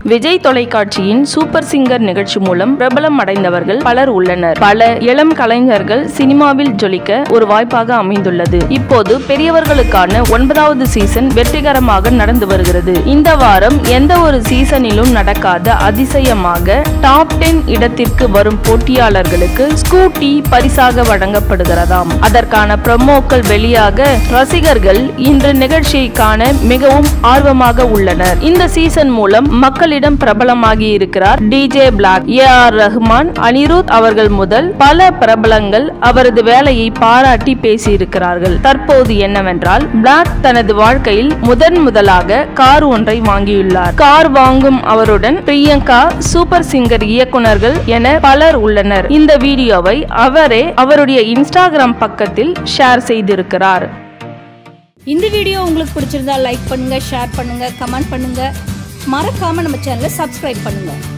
விஜய் தொலைக்காட்சியின் super singer நிகழ்ச்சி மூலம் பிரபலம் அடைந்தவர்கள் பலர் உள்ளனர். பல இளம் கலைஞர்கள் சினிமாவில் ஜொலிக்க ஒரு வாய்ப்பாக அமைந்துள்ளது. இப்போது பெரியவர்களுக்கான 9வது சீசன் வெற்றிகரமாக நடந்து வருகிறது. இந்த வாரம் எந்த ஒரு சீசனிலும் நடக்காத அதிசயமாக டாப் 10 இடத்திற்கு வரும் போட்டியாளர்களுக்கு ஸ்கூட்டி பரிசாக வழங்கப்படுகிறதாம். அதற்கான ப்ரோமோக்கள் வெளியாக ரசிகர்கள் இன்று நிகழ்ச்சியை காண மிகவும் ஆர்வமாக உள்ளனர். இந்த சீசன் மூலம் மக்களிடம் பிரபலமாகி இருக்கிறார் djblack. ஏஆர் ரஹ்மான், அனிருத் அவர்கள் முதல் பல பிரபலங்கள் அவரது வேலையை பாராட்டி பேசியிருக்கிறார்கள். தற்போது என்னவென்றால் பிளாக் தனது வாழ்க்கையில் முதலாக கார் ஒன்றை வாங்கியுள்ளார். கார் வாங்கும் அவருடன் பிரியங்கா, சூப்பர் சிங்கர் இயக்குனர்கள் என பலர் உள்ளனர். இந்த வீடியோவை அவரே அவருடைய இன்ஸ்டாகிராம் பக்கத்தில் ஷேர் செய்திருக்கிறார். இந்த வீடியோ உங்களுக்கு பிடிச்சிருந்தா லைக் பண்ணுங்க, ஷேர் பண்ணுங்க, கமெண்ட் பண்ணுங்க. மறக்காம நம்ம சேனலை சப்ஸ்கிரைப் பண்ணுங்க.